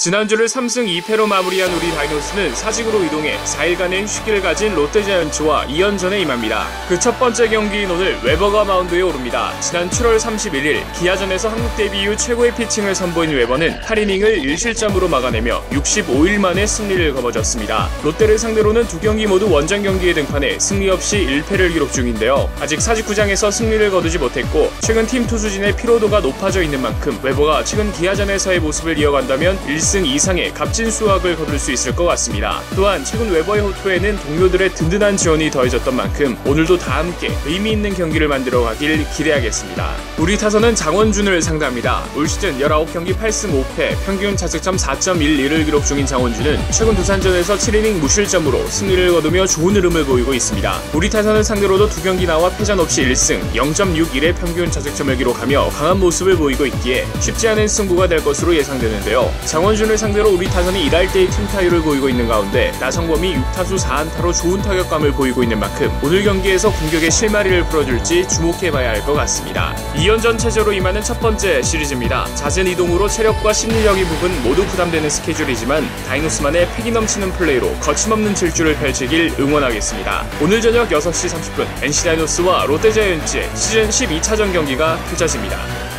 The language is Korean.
지난주를 3승 2패로 마무리한 우리 다이노스는 사직으로 이동해 4일간의 휴식기를 가진 롯데자이언츠와 2연전에 임합니다. 그 첫 번째 경기인 오늘 웨버가 마운드에 오릅니다. 지난 7월 31일 기아전에서 한국 데뷔 이후 최고의 피칭을 선보인 웨버는 8이닝을 1실점으로 막아내며 65일 만에 승리를 거머쥐었습니다. 롯데를 상대로는 두 경기 모두 원정 경기에 등판해 승리 없이 1패를 기록 중인데요. 아직 사직구장에서 승리를 거두지 못했고 최근 팀 투수진의 피로도가 높아져 있는 만큼 웨버가 최근 기아전에서의 모습을 이어간다면 1승 이상의 값진 수확을 거둘 수 있을 것 같습니다. 또한 최근 웨버의 호투에는 동료들의 든든한 지원이 더해졌던 만큼 오늘도 다 함께 의미 있는 경기를 만들어 가길 기대하겠습니다. 우리 타선은 장원준을 상대합니다. 올 시즌 19경기 8승 5패, 평균 자책점 4.11을 기록 중인 장원준은 최근 두산전에서 7이닝 무실점으로 승리를 거두며 좋은 흐름을 보이고 있습니다. 우리 타선을 상대로도 두 경기 나와 패전 없이 1승, 0.61의 평균 자책점을 기록하며 강한 모습을 보이고 있기에 쉽지 않은 승부가 될 것으로 예상되는데요. 장원준을 상대로 우리 타선이 1할대의 팀 타율을 보이고 있는 가운데 나성범이 6타수 4안타로 좋은 타격감을 보이고 있는 만큼 오늘 경기에서 공격의 실마리를 풀어줄지 주목해봐야 할 것 같습니다. 2연전 체제로 임하는 첫 번째 시리즈입니다. 잦은 이동으로 체력과 심리적인 부분 모두 부담되는 스케줄이지만 다이노스만의 패기 넘치는 플레이로 거침없는 질주를 펼치길 응원하겠습니다. 오늘 저녁 6시 30분 NC 다이노스와 롯데자이언츠의 시즌 12차전 경기가 펼쳐집니다.